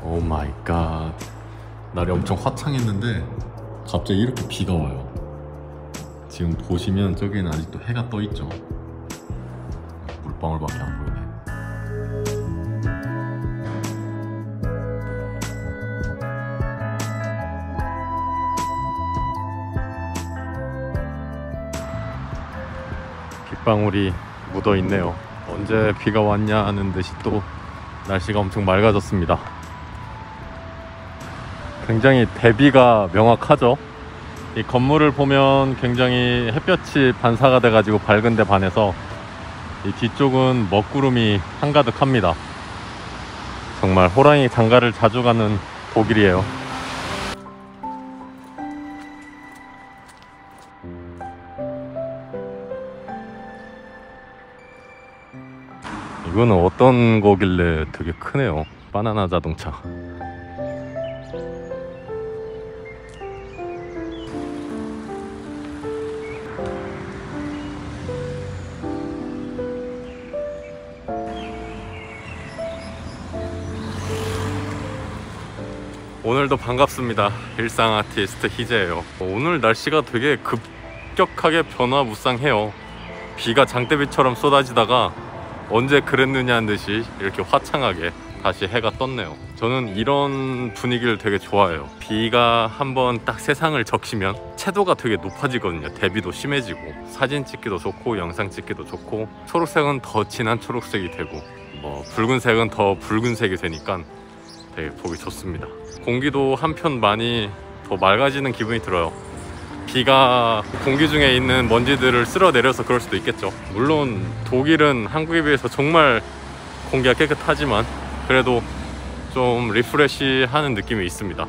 오 마이 갓. 날이 엄청 화창했는데 갑자기 이렇게 비가 와요. 지금 보시면 저기는 아직도 해가 떠 있죠. 물방울밖에 안 보이네. 빗방울이 묻어 있네요. 언제 비가 왔냐 하는 듯이 또 날씨가 엄청 맑아졌습니다. 굉장히 대비가 명확하죠. 이 건물을 보면 굉장히 햇볕이 반사가 돼가지고 밝은데 반해서 이 뒤쪽은 먹구름이 한가득합니다. 정말 호랑이 장가를 자주 가는 독일이에요. 이거는 어떤 거길래 되게 크네요. 바나나 자동차. 오늘도 반갑습니다. 일상 아티스트 희재예요. 오늘 날씨가 되게 급격하게 변화무쌍해요. 비가 장대비처럼 쏟아지다가 언제 그랬느냐는 듯이 이렇게 화창하게 다시 해가 떴네요. 저는 이런 분위기를 되게 좋아해요. 비가 한번 딱 세상을 적시면 채도가 되게 높아지거든요. 대비도 심해지고 사진 찍기도 좋고 영상 찍기도 좋고, 초록색은 더 진한 초록색이 되고 뭐 붉은색은 더 붉은색이 되니까 되게 보기 좋습니다. 공기도 한편 많이 더 맑아지는 기분이 들어요. 비가 공기 중에 있는 먼지들을 쓸어내려서 그럴 수도 있겠죠. 물론 독일은 한국에 비해서 정말 공기가 깨끗하지만 그래도 좀 리프레시하는 느낌이 있습니다.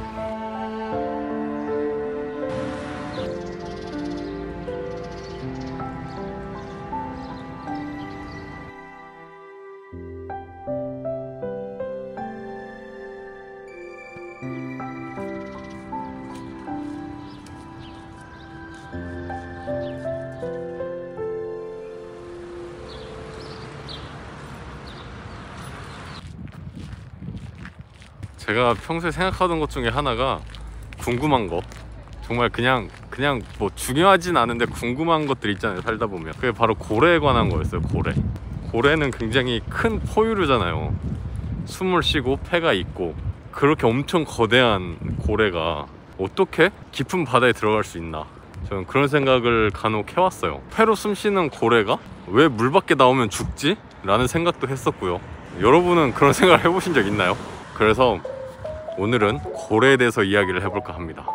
제가 평소에 생각하던 것 중에 하나가 궁금한 거, 정말 그냥 뭐 중요하진 않은데 궁금한 것들 있잖아요, 살다 보면. 그게 바로 고래에 관한 거였어요. 고래는 굉장히 큰 포유류잖아요. 숨을 쉬고 폐가 있고, 그렇게 엄청 거대한 고래가 어떻게 깊은 바다에 들어갈 수 있나, 저는 그런 생각을 간혹 해왔어요. 폐로 숨 쉬는 고래가 왜 물 밖에 나오면 죽지? 라는 생각도 했었고요. 여러분은 그런 생각을 해보신 적 있나요? 그래서 오늘은 고래에 대해서 이야기를 해볼까 합니다.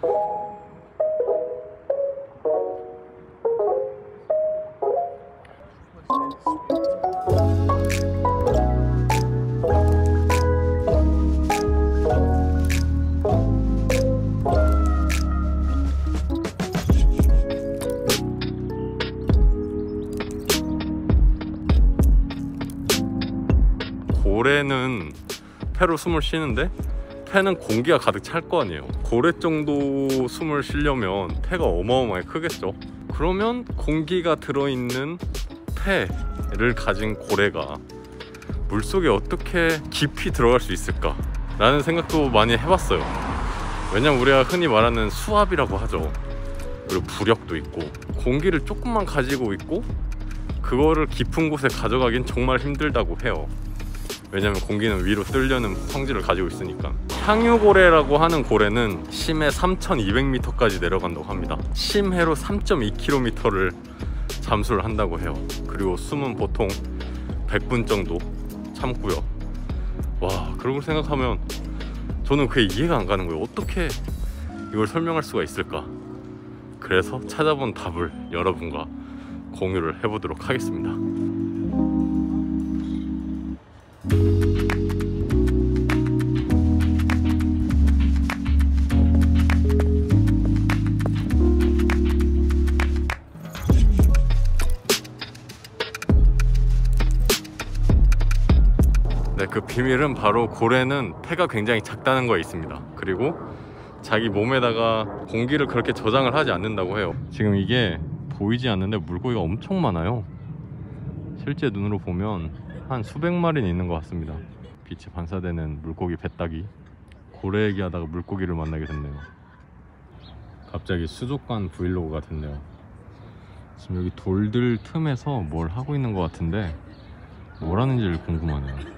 고래는 폐로 숨을 쉬는데 폐는 공기가 가득 찰 거 아니에요. 고래 정도 숨을 쉬려면 폐가 어마어마하게 크겠죠. 그러면 공기가 들어있는 폐를 가진 고래가 물속에 어떻게 깊이 들어갈 수 있을까 라는 생각도 많이 해봤어요. 왜냐면 우리가 흔히 말하는 수압이라고 하죠. 그리고 부력도 있고 공기를 조금만 가지고 있고 그거를 깊은 곳에 가져가긴 정말 힘들다고 해요. 왜냐면 공기는 위로 뜨려는 성질을 가지고 있으니까. 향유고래라고 하는 고래는 심해 3200m까지 내려간다고 합니다. 심해로 3.2km를 잠수를 한다고 해요. 그리고 숨은 보통 100분 정도 참고요. 와, 그런 걸 생각하면 저는 그게 이해가 안 가는 거예요. 어떻게 이걸 설명할 수가 있을까? 그래서 찾아본 답을 여러분과 공유를 해보도록 하겠습니다. 네, 그 비밀은 바로 고래는 폐가 굉장히 작다는 거에 있습니다. 그리고 자기 몸에다가 공기를 그렇게 저장을 하지 않는다고 해요. 지금 이게 보이지 않는데 물고기가 엄청 많아요. 실제 눈으로 보면 한 수백 마리는 있는 것 같습니다. 빛이 반사되는 물고기 뱃다기. 고래 얘기하다가 물고기를 만나게 됐네요. 갑자기 수족관 브이로그가 됐네요. 지금 여기 돌들 틈에서 뭘 하고 있는 것 같은데 뭘 하는지를 궁금하네요.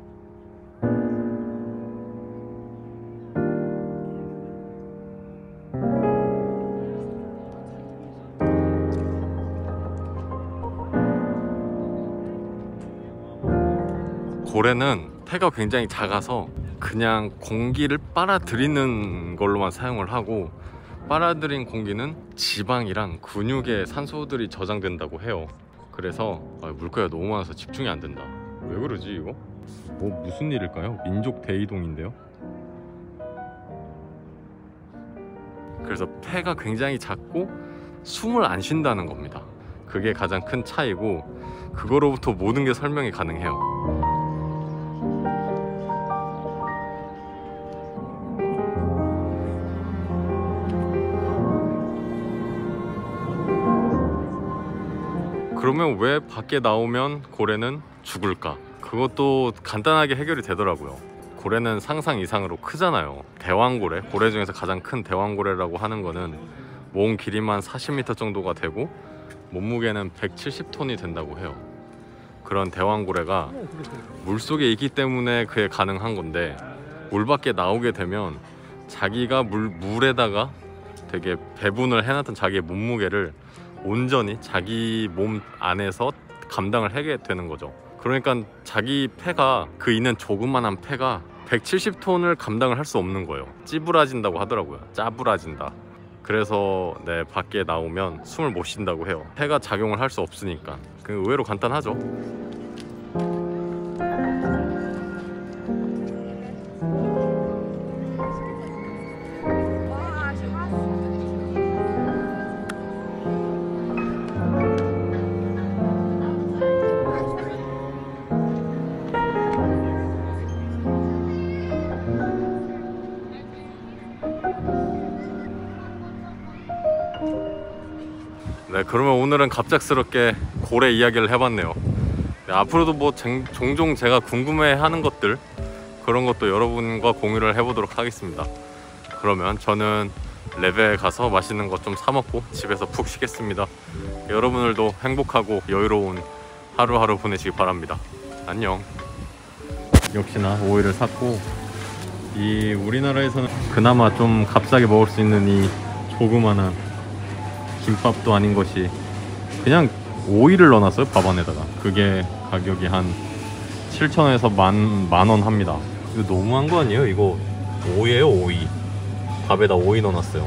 고래는 폐가 굉장히 작아서 그냥 공기를 빨아들이는 걸로만 사용을 하고, 빨아들인 공기는 지방이랑 근육에 산소들이 저장된다고 해요. 그래서 물고기가 너무 많아서 집중이 안 된다. 왜 그러지 이거? 뭐 무슨 일일까요? 민족 대이동인데요? 그래서 폐가 굉장히 작고 숨을 안 쉰다는 겁니다. 그게 가장 큰 차이고, 그거로부터 모든 게 설명이 가능해요. 그러면 왜 밖에 나오면 고래는 죽을까? 그것도 간단하게 해결이 되더라고요. 고래는 상상 이상으로 크잖아요. 대왕고래, 고래 중에서 가장 큰 대왕고래라고 하는 거는 몸 길이만 40m 정도가 되고 몸무게는 170톤이 된다고 해요. 그런 대왕고래가 물속에 있기 때문에 그게 가능한 건데, 물 밖에 나오게 되면 자기가 물에다가 되게 배분을 해놨던 자기의 몸무게를 온전히 자기 몸 안에서 감당을 하게 되는 거죠. 그러니까 자기 폐가, 그 있는 조그만한 폐가 170톤을 감당을 할 수 없는 거예요. 찌부라진다고 하더라고요. 짜부라진다. 그래서 네, 밖에 나오면 숨을 못 쉰다고 해요. 폐가 작용을 할 수 없으니까. 그 의외로 간단하죠. 네, 그러면 오늘은 갑작스럽게 고래 이야기를 해봤네요. 네, 앞으로도 뭐 종종 제가 궁금해하는 것들, 그런 것도 여러분과 공유를 해보도록 하겠습니다. 그러면 저는 랩에 가서 맛있는 것 좀 사 먹고 집에서 푹 쉬겠습니다. 여러분들도 행복하고 여유로운 하루하루 보내시기 바랍니다. 안녕. 역시나 오이를 샀고, 이 우리나라에서는 그나마 좀 값싸게 먹을 수 있는 이 조그만한 김밥도 아닌 것이 그냥 오이를 넣어놨어요. 밥 안에다가. 그게 가격이 한 7,000원에서 만원 합니다. 이거 너무한 거 아니에요? 이거 오이에요, 오이. 밥에다 오이 넣어놨어요.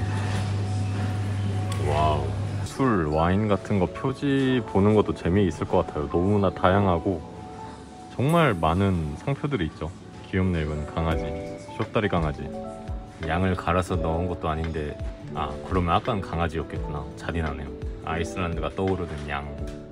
와우. 술, 와인 같은 거 표지 보는 것도 재미있을 것 같아요. 너무나 다양하고 정말 많은 상표들이 있죠. 귀엽네. 이건 강아지, 쇼다리 강아지. 양을 갈아서 넣은 것도 아닌데, 아 그러면 아까는 강아지였겠구나. 잔인하네요. 아이슬란드가 떠오르는 양.